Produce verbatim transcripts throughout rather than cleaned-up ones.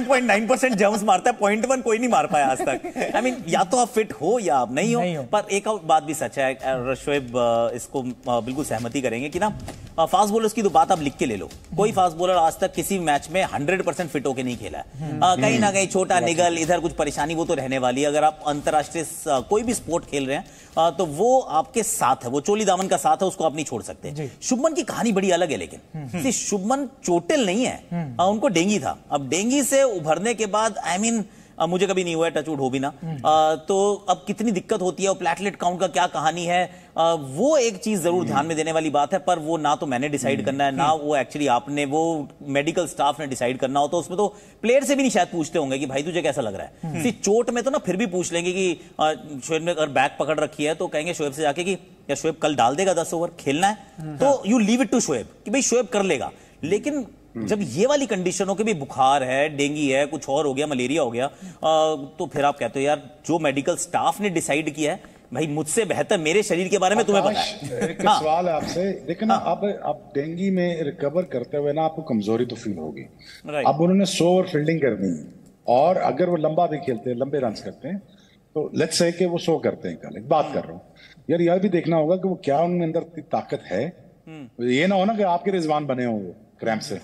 Point nine percent germs मारता है, point one कोई नहीं मार पाया आज तक। आई I मीन mean, या तो आप फिट हो या आप नहीं हो, नहीं हो। पर एक बात भी सच है, शोएब इसको बिल्कुल सहमति करेंगे कि ना फास्ट बॉलर्स की तो बात आप लिख के ले लो, कोई फास्ट बॉलर आज तक किसी मैच में हंड्रेड परसेंट फिट होके नहीं खेला है। कहीं ना कहीं छोटा निगल, इधर कुछ परेशानी वो तो रहने वाली है। अगर आप अंतरराष्ट्रीय कोई भी स्पोर्ट खेल रहे हैं तो वो आपके साथ है, वो चोली दामन का साथ है, उसको आप नहीं छोड़ सकते। शुभमन की कहानी बड़ी अलग है, लेकिन शुभमन चोटिल नहीं है, उनको डेंगी था। अब डेंगी से उभरने के बाद आई I मीन mean, मुझे कभी नहीं हुआ है, टचवुड हो भी ना, आ, तो अब कितनी दिक्कत होती है, और प्लेटलेट काउंट का क्या कहानी है, आ, वो एक चीज जरूर ध्यान में देने वाली बात है। पर वो ना तो मैंने डिसाइड करना है, ना वो एक्चुअली आपने, वो मेडिकल स्टाफ ने डिसाइड करना हो। तो उसमें तो प्लेयर से भी नहीं शायद पूछते होंगे कि भाई तुझे कैसा लग रहा है। सिर्फ चोट में तो ना फिर भी पूछ लेंगे कि शोएब ने अगर बैक पकड़ रखी है तो कहेंगे शोएब से जाके कि या शोएब कल डाल देगा दस ओवर, खेलना है तो you leave it to Shoaib कि भाई शोएब कर लेगा। लेकिन जब ये वाली कंडीशन हो कि भी बुखार है, डेंगी है, कुछ और हो गया, मलेरिया हो गया, आ, तो फिर आप कहते हो यार जो मेडिकल स्टाफ ने डिसाइड किया है, भाई मुझझसे बेहतर मेरे शरीर के बारे में तुम्हें पता है। एक हाँ, सवाल है आपसे, देखिए ना, अब अब डेंगी में रिकवर करते हुए ना आपको कमजोरी तो फील होगी। अब उन्होंने सौ ओवर फील्डिंग करनी है, और अगर वो लंबा भी खेलते हैं, लंबे रन करते हैं, तो लेट्स से कि वो सौ करते हैं कल, एक बात कर रहा हूँ यार, यह भी देखना होगा कि वो क्या उनके अंदर ताकत है। ये ना हो ना कि आपके रिजवान बने हो वो क्रैम्प से।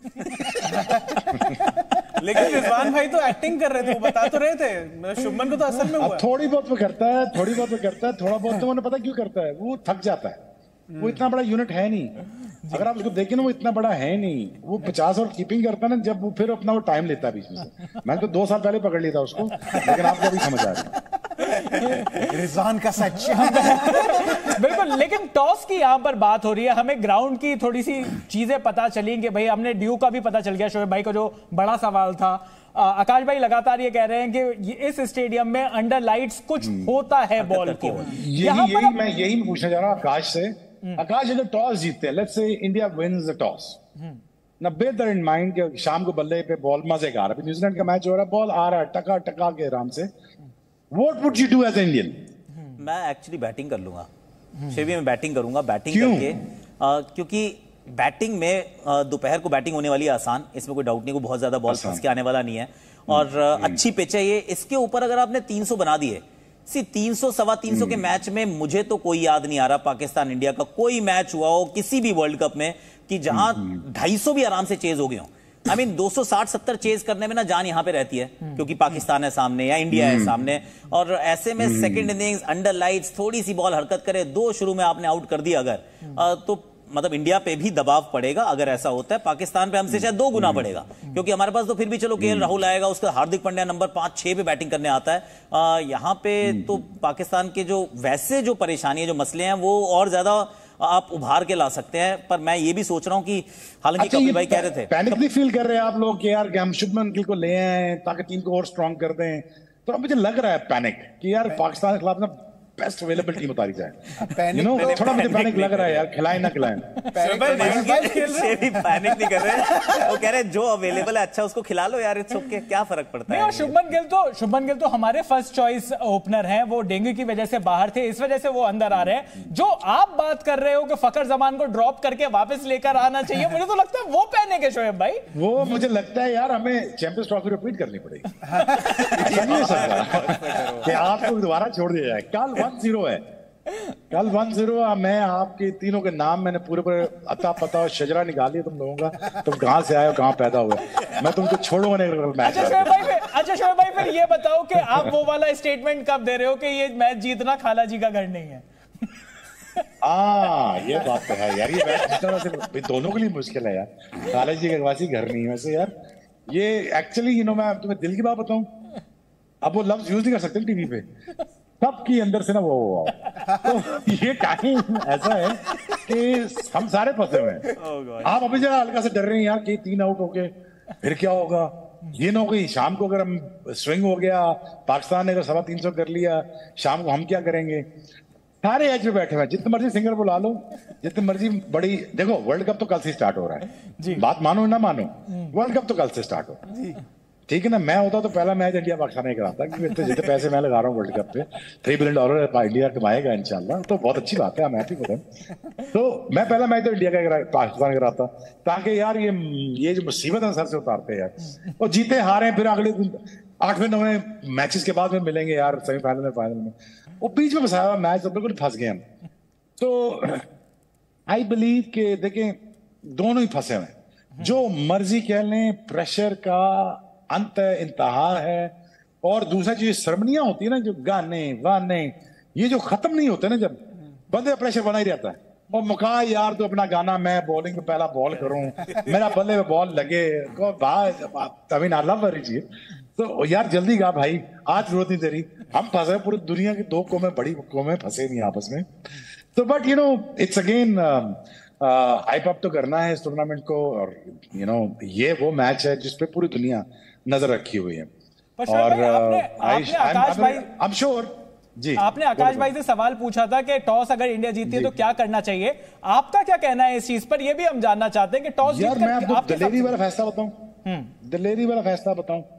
लेकिन रिजवान भाई तो एक्टिंग कर रहे थे, वो बता तो रहे थे, शुभमन को तो असल में हुआ। थोड़ी बहुत वो करता है, थोड़ी बहुत वो करता है, थोड़ा बहुत तो उन्हें पता क्यों करता है, वो थक जाता है। वो इतना बड़ा यूनिट है नहीं, अगर आप उसको देखें ना, वो इतना बड़ा है नहीं। वो पचास और कीपिंग करता है ना, जब वो फिर अपना वो टाइम लेता है बीच में से। मैंने तो दो साल पहले पकड़ लिया था उसको, लेकिन आपको अभी समझ आ रहा है रिजवान का सच। बिल्कुल, लेकिन टॉस की यहाँ पर बात हो रही है, हमें ग्राउंड की थोड़ी सी चीजें पता चली कि भाई हमने ड्यू का भी पता चल गया। शोएब भाई का जो बड़ा सवाल था, आकाश भाई लगातार ये कह रहे हैं कि इस स्टेडियम में अंडर लाइट्स कुछ होता है बॉल को। यही यही मैं यही पूछना चाह रहा हूँ आकाश से। आकाश, अगर टॉस जीतते हैं, let's say India wins the toss, ना बेयर दैट इन माइंड कि शाम को बल्ले पे बॉल मजेदार, अभी न्यूजीलैंड का मैच हो रहा है, बॉल आ रहा है टका टका के आराम से, what would you do as Indian? मैं एक्चुअली बैटिंग कर लूंगा, शेवी में बैटिंग करूंगा, बैटिंग करके, आ, क्योंकि बैटिंग में दोपहर को बैटिंग होने वाली है आसान, इसमें कोई डाउट नहीं, को बहुत ज्यादा बॉल फंस के आने वाला नहीं है, और अच्छी पिच है ये। इसके ऊपर अगर आपने तीन सौ बना दिए, सी तीन सौ सवा तीन सौ के मैच में मुझे तो कोई याद नहीं आ रहा पाकिस्तान इंडिया का कोई मैच हुआ हो किसी भी वर्ल्ड कप में कि जहां ढाई सौ भी आराम से चेज हो गए हो। आई मीन दो सौ साठ सत्तर चेज करने में ना जान यहां पे रहती है, क्योंकि पाकिस्तान है सामने या इंडिया है सामने, और ऐसे में सेकंड इनिंग्स अंडर लाइट्स थोड़ी सी बॉल हरकत करे, दो शुरू में आपने आउट कर दिया अगर, तो मतलब इंडिया पे भी दबाव पड़ेगा। अगर ऐसा होता है पाकिस्तान पे हमसे शायद दो गुना पड़ेगा, क्योंकि हमारे पास तो फिर भी चलो केएल राहुल आएगा, उसका हार्दिक पांड्या नंबर पांच छह पे बैटिंग करने आता है। यहाँ पे तो पाकिस्तान के जो वैसे जो परेशानी है, जो मसले हैं, वो और ज्यादा आप उभार के ला सकते हैं। पर मैं ये भी सोच रहा हूं कि हालांकि कपिल भाई कह रहे थे, पैनिक नहीं फील कर रहे हैं आप लोग कि यार कि हम शुभमन गिल को ले आए ताकि टीम को और स्ट्रांग कर दें, तो अब मुझे लग रहा है पैनिक कि यार पाकिस्तान के खिलाफ ना बेस्ट अवेलेबल टीम उतारी जाए। यू नो, थोड़ा मुझे पैनिक लग रहा है यार, खिलाए ना खिलाएं। पैनिक नहीं कर रहे, वो कह रहे जो अवेलेबल है अच्छा उसको खिला लो यार, इट्स ओके, क्या फर्क पड़ता है। शुभमन गिल तो शुभमन गिल तो हमारे फर्स्ट चॉइस ओपनर हैं, वो डेंगू की वजह से बाहर थे, इस वजह से वो अंदर आ रहे हैं। जो आप बात कर रहे हो कि फकर जमान को ड्रॉप करके वापस लेकर आना चाहिए, मुझे तो लगता है वो पैनिक है शोएब भाई। वो मुझे लगता है यार हमें चैंपियंस ट्रॉफी रिपीट करनी पड़ेगी कि आपको दोबारा छोड़ दिया जाए। कल वन जीरो है, कल वन जीरो। मैं आपके तीनों के नाम मैंने पूरे पूरे अता पता और शजरा निकाली तुम लोगों का, तुम कहां से आए हो, कहां पैदा हुए, मैं तुमको छोड़ूंगा नहीं मैच। अच्छा शोएब भाई, अच्छा शोएब भाई फिर ये बताओ कि आप वो वाला स्टेटमेंट कब दे रहे हो कि ये मैच जीतना खाला जी का घर नहीं है? हाँ, ये बात तो है यार, ये मैच जीतना सिर्फ दोनों के लिए मुश्किल है यार, खाला जी का वासी घर नहीं है। वैसे यार ये एक्चुअली यू नो, मैं तुम्हें दिल की बात बताऊं, अब वो लफ्ज यूज नहीं कर सकते टीवी पे, सबकी अंदर से ना वो हुआ। तो ये टाइम ऐसा है कि हम सारे फंसे हुए हैं। oh आप अभी जरा हल्का से डर रहे हैं यार कि तीन आउट हो गए फिर क्या होगा, ये ना हो गई शाम को अगर हम स्विंग हो गया, पाकिस्तान ने अगर सवा तीन सौ कर लिया, शाम को हम क्या करेंगे। सारे एज पे बैठे हुए, जितने मर्जी सिंगर बुला लो, जितने मर्जी बड़ी, देखो वर्ल्ड कप तो कल से स्टार्ट हो रहा है, बात मानो ना मानो, वर्ल्ड कप तो कल से स्टार्ट हो, ठीक है ना, मैं होता तो पहला मैच इंडिया पाकिस्तान में कराता, क्योंकि इतने जितने पैसे मैं लगा रहा हूँ वर्ल्ड कप पे, थ्री बिलियन डॉलर इंडिया कमाएगा इंशाल्लाह, तो बहुत अच्छी बात है, I'm happy for them। तो मैं पहला मैच तो इंडिया का पाकिस्तान कराता, ताकि यार ये ये जो मुसीबत है सर से उतारते यार, और जीते हारे फिर अगले आठवें नौवें मैचेस के बाद में मिलेंगे यार सेमीफाइनल में, फाइनल में, वो बीच में फंसाया हुआ मैच तो बिल्कुल फंस गए हम। तो आई बिलीव के देखें दोनों ही फंसे हुए, जो मर्जी कह लें, प्रेशर का अंत इंतहा है, और दूसरा चीज सरमनियां होती है ना, जो गाने वाने ये जो खत्म नहीं होते ना, जब बंदे का प्रेशर बना ही रहता है, और मुका यार तो अपना गाना, मैं बॉलिंग में पहला बॉल करूं, मेरा बल्ले में बॉल लगे, आई लव हर चीज, तो यार जल्दी गा भाई, आज जरूरत नहीं तेरी, हम फंसे, पूरी दुनिया की दो कौमें, बड़ी कौमें फंसे नहीं आपस में। तो but you know it's again hype up तो करना है इस टूर्नामेंट को, और यू you नो know, ये वो मैच है जिसपे पूरी दुनिया नजर रखी हुई है। और आई एम श्योर जी, आपने आकाश भाई से सवाल पूछा था कि टॉस अगर इंडिया जीती है तो क्या करना चाहिए, आपका क्या कहना है इस चीज पर, ये भी हम जानना चाहते हैं कि टॉस यार मैं आपको दलेरी वाला फैसला बताऊं, दलेरी वाला फैसला बताऊं